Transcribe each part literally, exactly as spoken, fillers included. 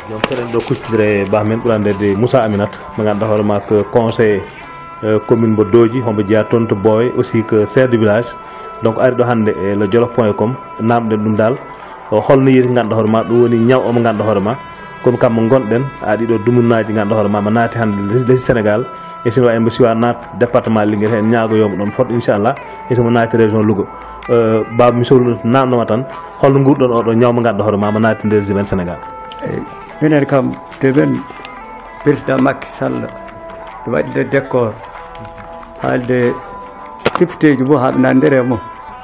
donc ko ɗo kuccitire bah men ɓurandede Moussa Aminata mo ganduɗa hoorema ko conseil commune mo Dodji hombo jeeya toon to Boye aussi que chef de village donc ari ɗo hannde e le jolof point com namɗen ɗum dal holno yiri ganduɗa hoorema ɗum woni ñaw omo ganduɗa hoorema komi kammo gonɗen a ɗiɗo dumunnaji ganduɗa hoorema mo naati hannde leydi Sénégal e sino wawi mbo siwa naat département Linguére hen ñaagoyomo ɗon fot inchallah e somo naati région Louga baba mi sohluno namdoma tan holno gurɗon oɗo ñaw mo ganduɗa hoorema mo naati nder jimen Sénégal. eyyi minen kam dewen président Macky Sall ɗo waɗide décor haalde tifteji mum haaɓe nandere e mum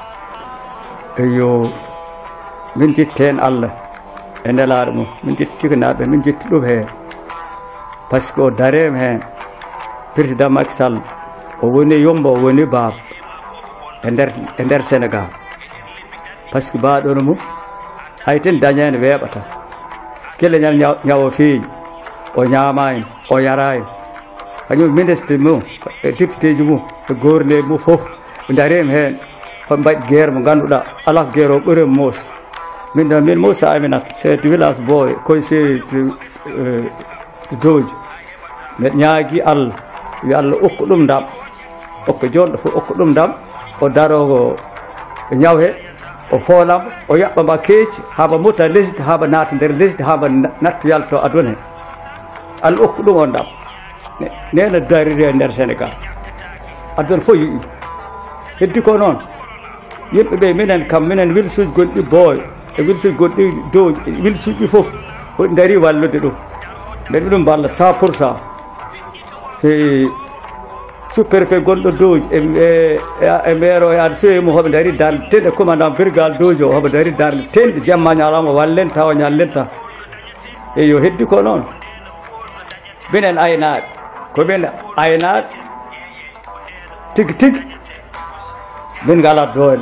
eyo min jetti hen Allah e nelaɗo mum min jetti cikanaɓe min jetti ɗum hen par ce que o darema hen président Macky Sall o woni yombo o woni baaba e nder e nder Sénégal par ce que mbaɗono mum hayten dañani weeɓata kele ñal ñawo feeñi o ñamani o yarani kañum ministre mum e député ji mum e gouverneur mum foof ɓe darima hen koɓe mbaɗi guerre mo ganduɗa ala guerre o ɓuurema moosa min ɗon min Moussa Aminata chef de village Boye conseiller de Dodji mbeɗa ñaagui Allah yo Allah okku ɗum ndam okko jonɗo fof okko ɗum ndam o daro e ñaw he o foolam o yaɓɓama keeci haaba mutta lesdi haaba naata nder lesdi haaba natto yalto aduna he Allah okku ɗum o ndam nena dariri e nder Sénégal aduna fof yiɗi heddi ko noon yimɓe ɓe minen kam minen wilsuji gonɗi Boye e wilsuji gonɗi Dodji wilsuji fof hoɗi daari wallude ɗum mbeɗa ɗum mballa cent pour cent e sous-préfet gonɗo Dodji e e maire o e ad soyimo hoɓe daari darde tenɗe commandant brigade Dodji o hoɓe daari darde tenɗe jamma ñalawma wallen tawa ñallen ta e yo heddi ko noon minen aynaɓe komin aynaɓe tigui tigui min ngala doole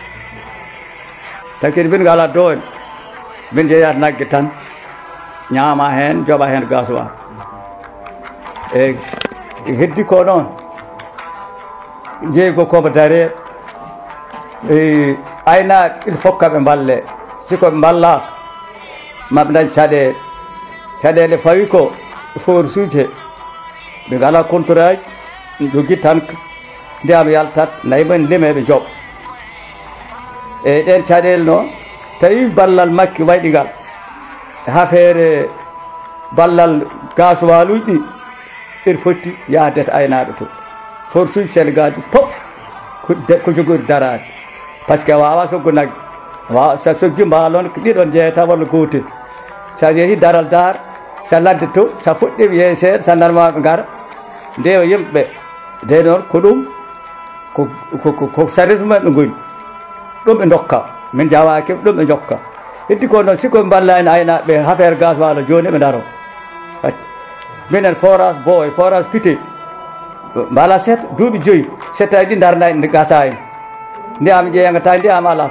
taki min ngala doole min jeeyat naggue tan ñaama hen joɓa hen gasoil e heddi ko noon jeeygo komo dare e aynaɓe il faut kaɓe mballe sikoɓe mballa maɓe dañ caɗele caɗele fawi ko for suji he ɓe ngala contrat ji jogui tan ndiyam yaltat nayi men limeɓe jooɓ eyyi ɗen caɗele noon tawi ballal Macky waɗi ngal affaire ballal gasoil uji ɗi ɓeɗa foti yahdete aynaɓe to force uji Sénégal ji pop ko jogori darade par ce que a wawa soggo naggue wawa sa sogui mbalon ko ɗiɗon jeeyata walla gotel sa yeehi daral dar sa ladde to sa fuɗɗima yeey seeɗa sa darmaɓe gara ndewa yimɓeɓe nde noon ko ɗum ko ko service mumen ɓe goni ɗum ɓe dokka min jawaki ɗum ɓe jokka heddi ko noon siko ballani aynaɓe affaire gasoil joni ɓe daro minen forage Boye forage Pité mbala set duuɓi joyyi settaji ɗi darda nde gasa en ndiyam ƴeeygata ndiyam ala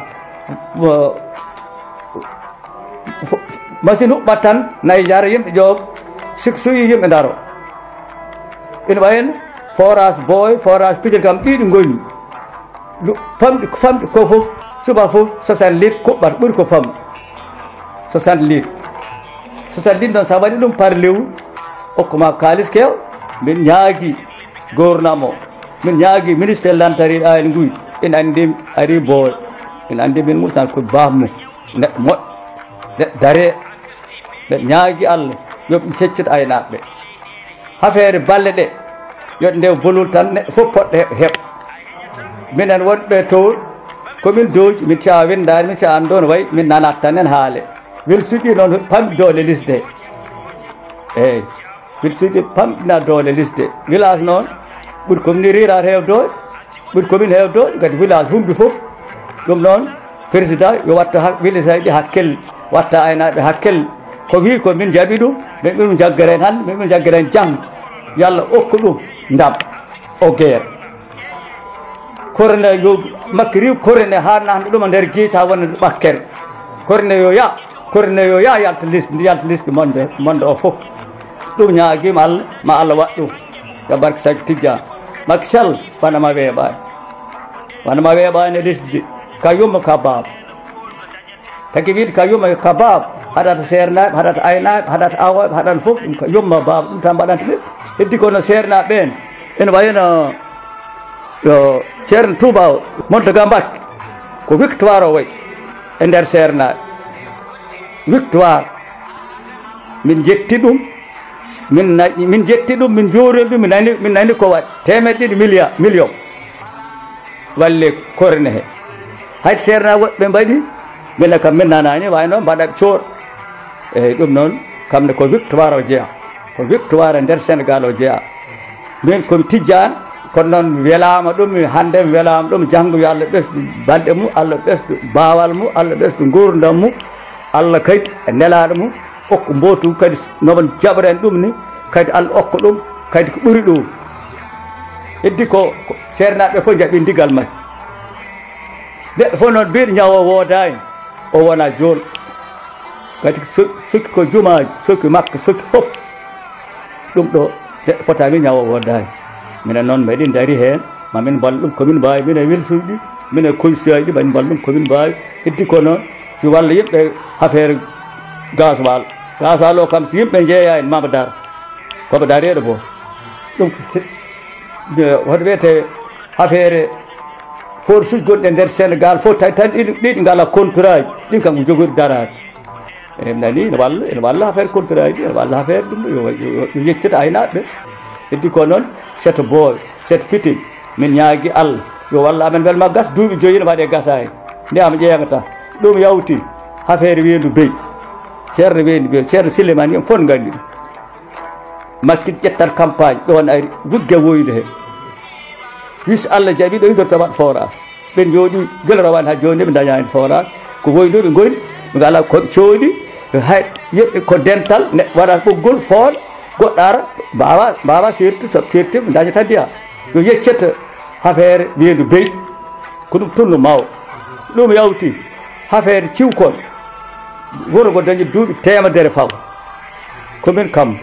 machine huɓɓat tan nayi jara yimɓe ƴoob sik suyi yimɓe daro ina wayen forage Boye forage Pité kam ɗiɗi goni famɗi famɗi ko foof suba foof soixante litres kuɓɓata ɓuuri ko famɗi soixante litres soixante litres noon sa waɗi ɗum par lewru hokkuma kalis kew min ñaagui gouvernement o min ñaagui ministére lantari ayni nguy ina andi ari Boye ina andi min Moussa ko bamum neɗɗo moƴƴo neɗɗo daare neɗɗo ñaagui Allah yoɓe ceccita aynaɓe ɓe affaire balle ɗe yoɗe ndew bolol tan neɗɗo fof poɗɗo heeɓ minen wonɓe toon komin Dodji min cawa windade min cawa ando no wayi min nanat tan en haale wel suuɗi noon pamɗi doole lisde eyyi wel suuɗi pamɗina doole lisde village noon ɓuuri commune rirade heew doole ɓuuri commune heew doole kadi village humɓe foof ɗum noon président yo watta village aji ɗi hakkille watta aynaɓe hakkille ko wi ko min jaaɓi ɗum min ɗum jaggaren hande min ɗum jaggaren janggo yo Allah okku ɗum ndam o guerre korne yo Macky riw korne ha nande ɗum nder guiita ha wona ɓakkere korne yo ya korne yo ya yalta liste yalta liste monde monde o foof ɗum ñaaguima Allah ma Allah waɗ ɗum yo barke Sadio Tidiane Macky Sall wanama weeɓani wanama weeɓani e lesdi ka yumma ka baaba tagi wiide ka yumma ka baaba haɗata seernaɓe haɗata aynaɓe haɗata awoɓe haɗata fof ɗum ko yumma baba ɗum tan mbaɗanta ɓe heddi kono seernaɓe ɓen ene wayno yo ceerno Touba o Montaga Mbacké ko victoire o wayi e nder seernaɓe victoire min jetti ɗum min min jetti ɗum min joorima ɗum min nani min nani ko waɗi temeɗe ɗiɗi milliard million walle korne he hayde seernaɓe woɓɓe mbaɗi minen kam min nanani wayno mbaɗaɓe coor eyyi ɗum noon kamne ko victoire o jeeya ko victoire e nder Sénégal o jeeya min komi tijjani kono noon welama ɗum hande mi welama ɗum janggo yo Allah ɓesdu balɗe mum Allah ɓesdu bawal mum Allah ɓesdu gurdam mum Allah kadi e nelaɗo mum okko mbotu kadi noon jaɓren ɗum ni kadi Allah okko ɗum kadi ko ɓuuri ɗum heddi ko seernaɓe fof jaɓi ndigal makko neɗɗo fof noon mbiɗo ñawo woodani o wona jool kadi sokki ko jumaji sokki makka sokki fof ɗum ɗo neɗɗo fotani ñawo woodani minen noon mbeɗi daari hen mamin ballo ɗum komin mbawi minen welsuji minen koysiyaji ɗi mamin ballo ɗum komin mbawi heddi ko noon si walla yimɓe affaire gasoil gasoil o kam so yimɓe jeeya en mama dar koɓe dareɗo bo ɗum hoto wiyete affaire force uji gonɗi e nder Sénégal fof tawi tan ɗiɗi ɗiɗi ngala contrat ji ɗin kam ko joguiɗo darade eyi nani ne walla ene walla affaire contrat ji ene walla affaire ɗum yo yeccita aynaɓe ɓe heddi ko noon seto booy seto fitting min ñaagui Allah yo walla amen welma gas duuɓi joyyi ne waɗe gasani ndeyama ƴeewata ɗum yawti affaire weedu beyi ceerno weedu beyi ceerno Souleymane yim fof gandi ɗum makkit ƴettat campagne ɗon ari wugge woyde he wis Allah jaaɓi ɗo idorta waɗ forage ɓen jooɗi guila rawani ha joni ɓe dañani forage ko woynoɓe goni ɓe ngala koɓe cooɗi hay yimɓe ko dental ne waɗa ɓoggol fool goɗɗo ara mbawa mbawa serti so sertima dañata ndiya yo yeccata affaire weedu beyi ko ɗum tunno mawo ɗum yawti affaire ciwkon wuro ngo dañi duuɓi temedere faw komin kam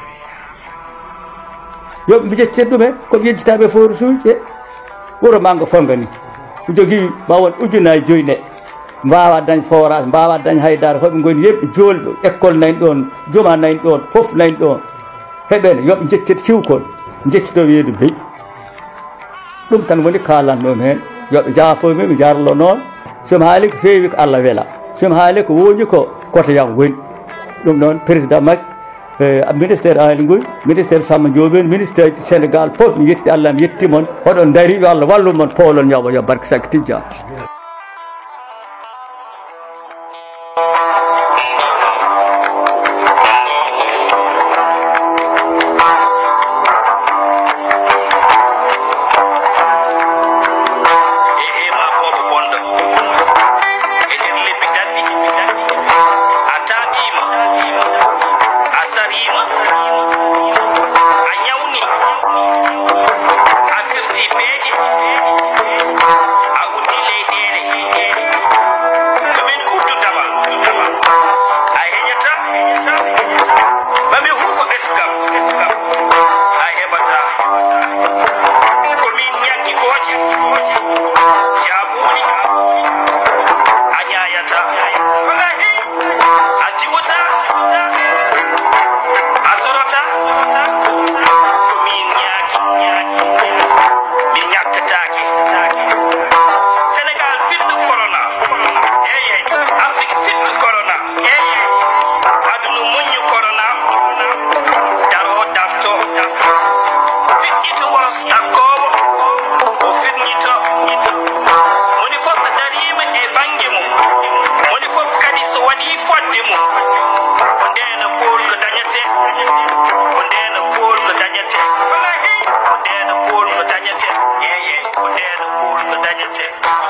yoɓe mi jeccita ɗum e koɓe yejjitaɓe forage uji e wuro manga fongani jogui mawon ujunaji joyyi neɗɗo mbawa dañ forage mbawa dañ haydara hoɓe goni yimɓe joolɗo école nani ɗon juma nani ɗon foof nani ɗon heɓene yoɓe jeccita ciwkon jeccito weedu beyi ɗum tan woni kalannomi hen yoɓe jaafomi mi jarlo noon somi haali ko feewi ko Allah weela somi haali ko woñi ko koto yam woni ɗum noon président Macky ministére Aly Ngouille ministére Samba Ndiobène ministére Sénégal fof mi yetti Allah mi yetti moon oɗon daari yo Allah wallu moon powlon ñawo yo barke Sakki Tidiane Dañete